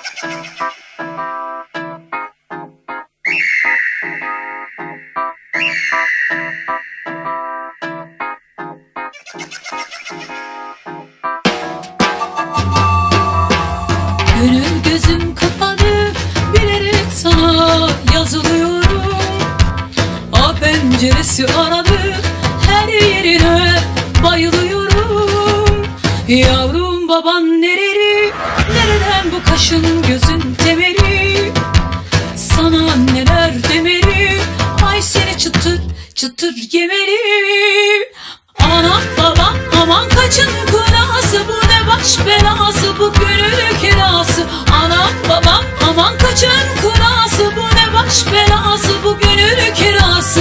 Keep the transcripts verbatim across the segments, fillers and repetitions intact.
Gönül gözüm kapalı, bilerek sana yazılıyorum. A penceresi aradı, her yerine bayılıyorum. Yavrum baban nereli, nereden bu kaşın gözün temeli? Sana neler demeli, ay seni çıtır çıtır yemeli. Anam babam aman kaçın kulası, bu ne baş belası, bu gönül kirası. Anam babam aman kaçın kulası, bu ne baş belası, bu gönül kirası.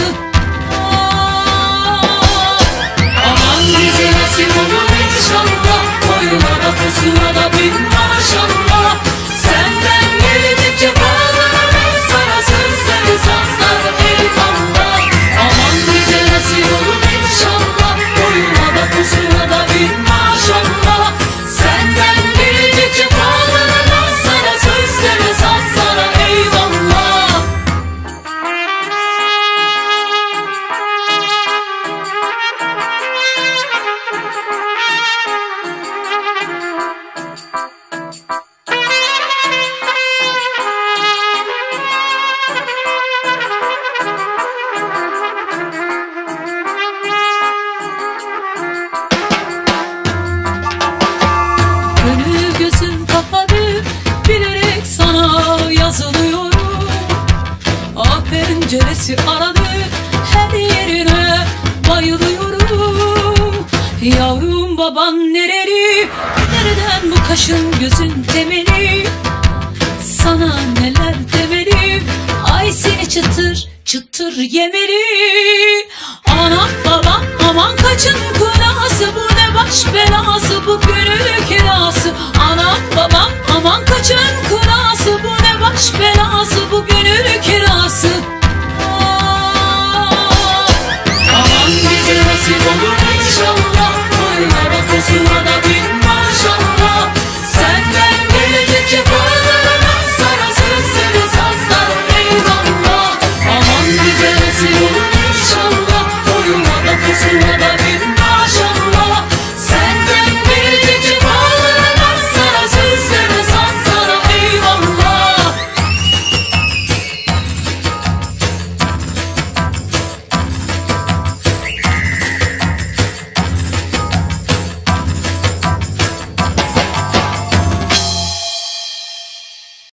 Aman bize nasip olur inşallah, boyuna da posuna da bin maşallah. Senden geldikçe bağlanır, sana sözleri sazlar eyvallah. Aman bize nasip olur inşallah, boyuna da posuna da bin maşallah. Senden geldikçe bağlanır, sana sözleri sazlar eyvallah. Gönül gözüm kapalı, bilerek sana yazılıyorum. A penceresi aradı, her yerine bayılıyorum. Yavrum baban nereli, nereden bu kaşın gözün temeli? Sana neler demeli, ay seni çıtır çıtır yemeli. Anam babam aman kaçın kulası, bu ne baş belası, bu gönül kirası. Anam babam aman kaçın kulası, bu ne baş belası.